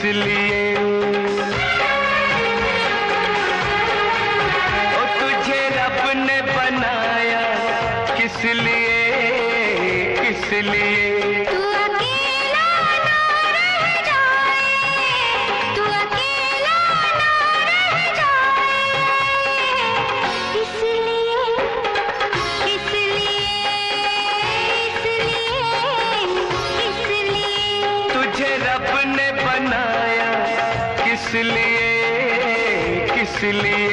लिए ओ तुझे रब ने बनाया किस लिए, किस लिए। तू अकेला ना रह जाए, तू अकेला ना रह जाए, इसलिए, इसलिए, इसलिए, इसलिए तुझे रब ने बनाया किस लिए, किस लिए।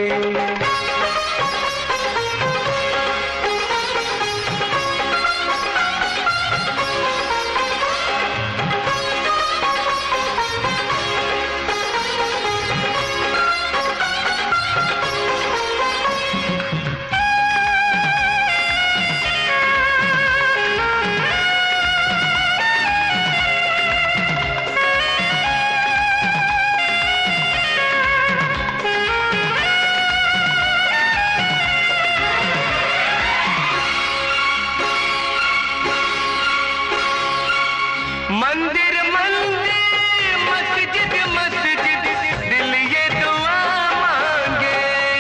मंदिर मंदिर मस्जिद मस्जिद दिल ये दुआ मांगे।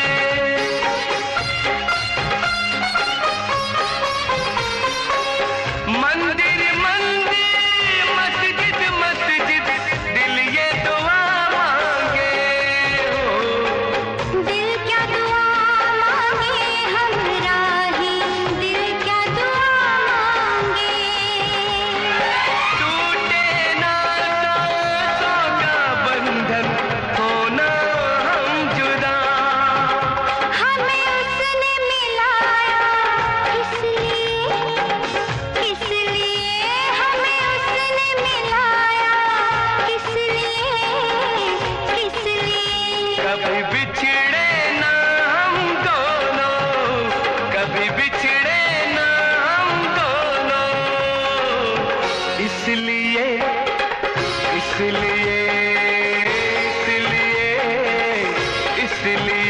मंदिर मंदिर मस्जिद मस्जिद दिल ये दुआ मांगे। दिल क्या दुआ मांगे हमराही, दिल क्या दुआ मांगे। टूटे ना सांसों का बंधन, होना हम जुदा। हमें उसने मिलाया इसलिए, इसलिए हमें उसने मिलाया इसलिए, इसलिए कभी बिछड़े ना हम दोनों, कभी बिछड़े ना हम दोनों, इसलिए, इसलिए, इसलिए, इसलिए।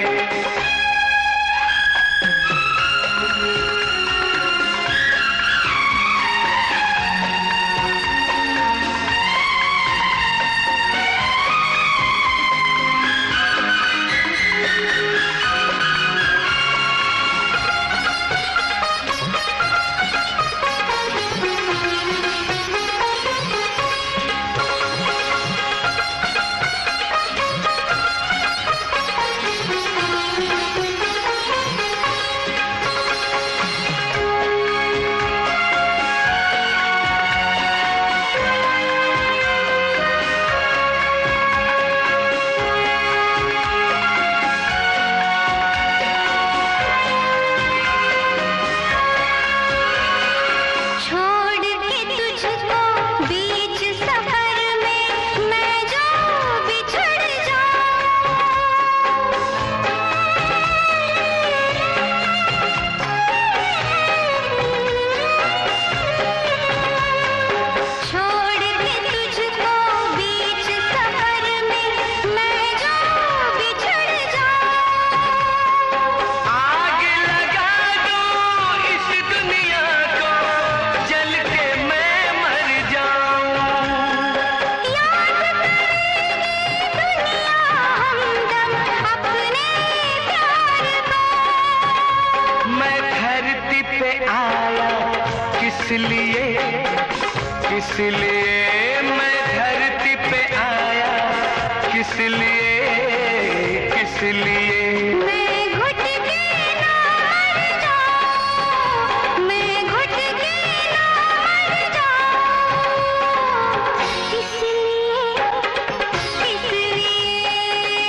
छोड़ के तुझको बीच सफर में मैं जो बिछड़ जाऊं, छोड़ के तुझको बीच सफर में मैं जो बिछड़ जाऊं। आग लगा दो इस दुनिया को, जल के मैं मर जाऊं। याद करेगी दुनिया हमदम अपने प्यार को। मैं धरती पे आया किस लिए, किस लिए। मैं धरती पे आया किस लिए, किस लिए। मैं घुट के ना मर जाऊं, मैं घुट के ना मर जाऊं, इसलिए, इसलिए,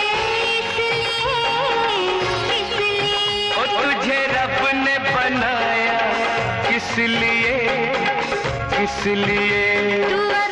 इसलिए, इसलिए ओ तुझे रब ने बनाया किस लिए, किस लिए। तू